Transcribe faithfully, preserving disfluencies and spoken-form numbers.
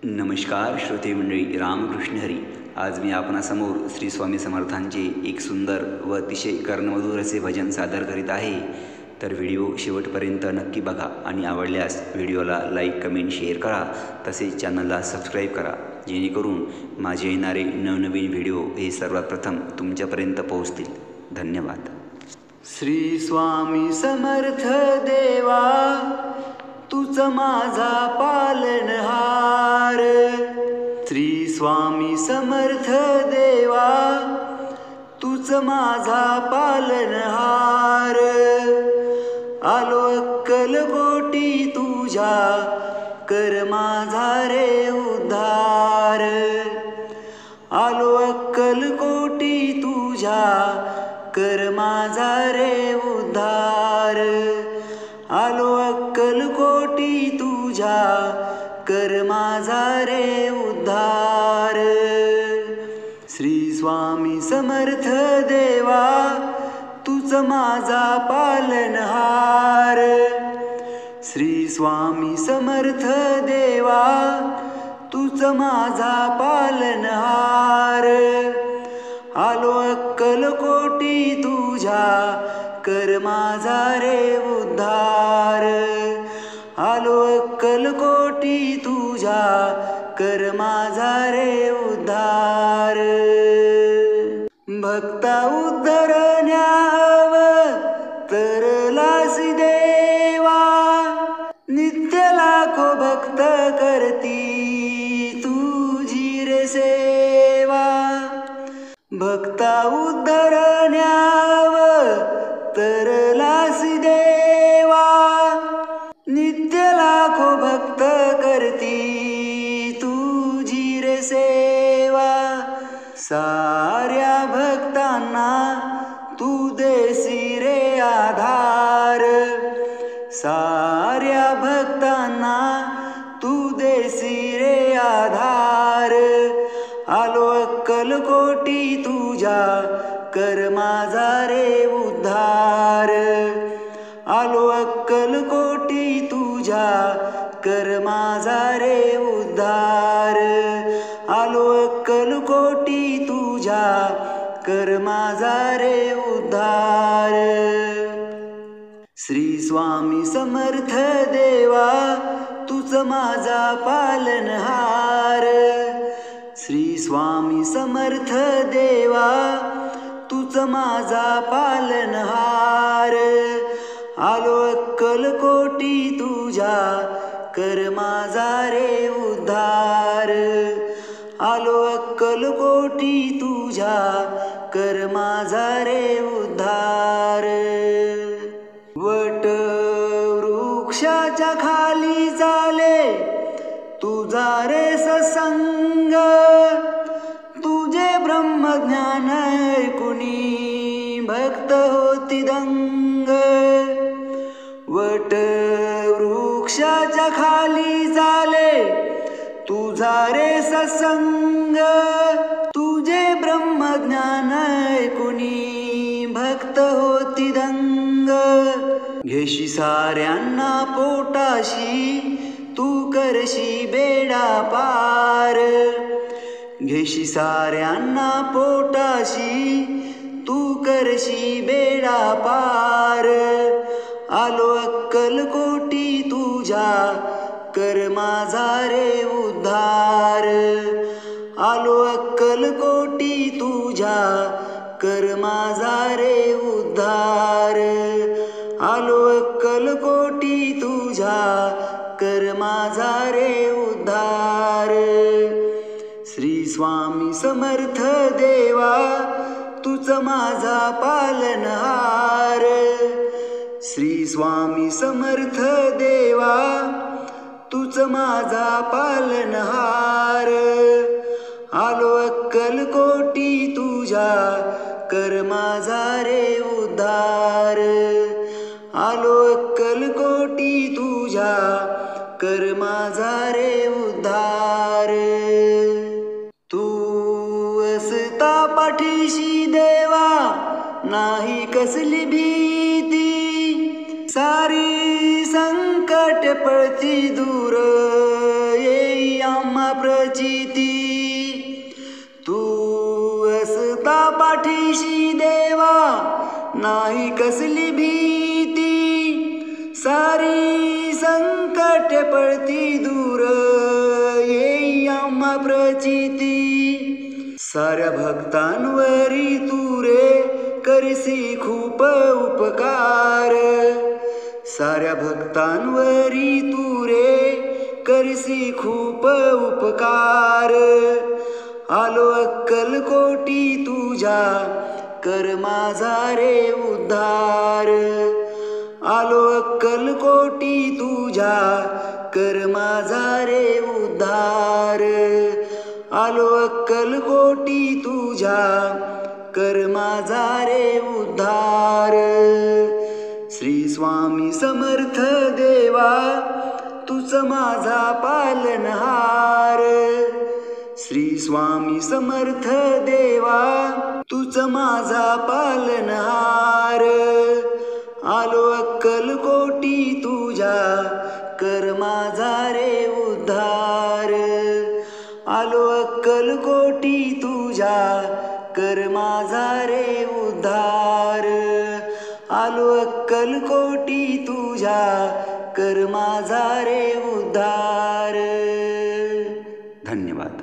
नमस्कार श्रोते मंडळी, रामकृष्ण हरी. आज मी आपणासमोर श्री स्वामी समर्थांचे एक सुंदर व अतिशय कर्णमधुर असे भजन सादर करीत आहे. तर व्हिडिओ शेवटपर्यंत नक्की बघा आणि आवडल्यास व्हिडिओला लाईक, कमेंट, शेअर करा. तसेच चॅनलला सबस्क्राईब करा, जेणेकरून माझे येणारे नवनवीन व्हिडिओ हे सर्वात प्रथम तुमच्यापर्यंत पोहोचतील. धन्यवाद. श्री स्वामी समर्थ देवा, तुझ माझा पालनहार. श्री स्वामी समर्थ देवा, तुझ माझा पालनहार. आलो अक्कलकोटी तुझ्या, कर माझा रे उद्धार. आलो अक्कलकोटी तुझ्या, कर माझा रे उद्धार. आलो अक्कलकोटी तुझ्या, कर माझा रे उद्धार. श्री स्वामी समर्थ देवा, तुझ माझा पालनहार. श्री स्वामी समर्थ देवा, तुझ माझा पालनहार. आलो अक्कलकोटी तुझ्या, कर माझा रे उद्धार. आलो अक्कलकोटी तुझ्या, कर माझा रे उद्धार. भक्ता उद्धरण्याव तरलासी देवा, नित्य लाखो भक्त करती तुझी रे सेवा. भक्ता उद्धरण्याव तरलासी देवा, नित्य लाखो भक्त करती तुझी रे सेवा. साऱ्या भक्तांना तू देसी रे आधार. साऱ्या भक्तांना तू देसी रे आधार. आलो अक्कलकोटी तुझ्या, कर माझा रे उद्धार. आलो अक्कलकोटी तुझ्या, कर माझा रे उद्धार. आलो अक्कलकोटी तुझ्या, कर माझा रे उद्धार. श्री स्वामी समर्थ देवा, तुझ माझा पालनहार. श्री स्वामी समर्थ देवा, तुझ माझा पालनहार. आलो अक्कलकोटी तुझ्या, कर माझा रे उद्धार. आलो अक्कलकोटी तुझ्या, कर माझा रे उद्धार. वट वृक्षाच्या खाली झाले तुझा रे सत्संग. तुझे ब्रह्मज्ञान ऐकुनी भक्त होती दंग. वट वृक्षाच्या खाली झाले तुझा रे सत्संग. तुझे ब्रह्मज्ञान ऐकुनी भक्त होती दंग. घेशी साऱ्यांना पोटाशी, तू करशी बेडा पार. घेशी साऱ्यांना पोटाशी, तू करशी बेडा पार. आलो अक्कलकोटी तुझ्या, कर माझा रे उद्धार. आलो अक्कलकोटी तुझ्या, कर माझा रे उद्धार. आलो अक्कलकोटी तुझ्या, कर माझा रे उद्धार. श्री स्वामी समर्थ देवा, तुझ माझा पालनहार. श्री स्वामी समर्थ देवा, तुझ माझा पालनहार. आलो अक्कलकोटी तुझ्या, कर माझा रे उद्धार. आलो अक्कलकोटी तुझ्या, कर माझा रे उद्धार. तू असता पाठीशी देवा, नाही कसली भीती. सारी संकट पळती दूर, येई आम्हा प्रचिती. तू असता पाठीशी देवा नाही कसली भीती. सारी संकट पळती दूर येई आम्हा प्रचिती. साऱ्या भक्तांवरी तू रे करसी खूप उपकार. साऱ्या भक्तांवरी तू रे करसी खूप उपकार. आलो अक्कलकोटी तुझ्या कर माझा रे उद्धार. आलो अक्कलकोटी तुझ्या कर माझा रे उद्धार. आलो अक्कलकोटी तुझ्या कर माझा रे उद्धार. श्री स्वामी समर्थ देवा तुझ माझा पालनहार. श्री स्वामी समर्थ देवा तुझ माझा पालनहार. आलो अक्कलकोटी तुझ्या कर माझा रे उद्धार. आलो अक्कलकोटी तुझ्या कर माझा रे उद्धार. आलो अक्कलकोटी तुझ्या कर माझा रे उद्धार. धन्यवाद.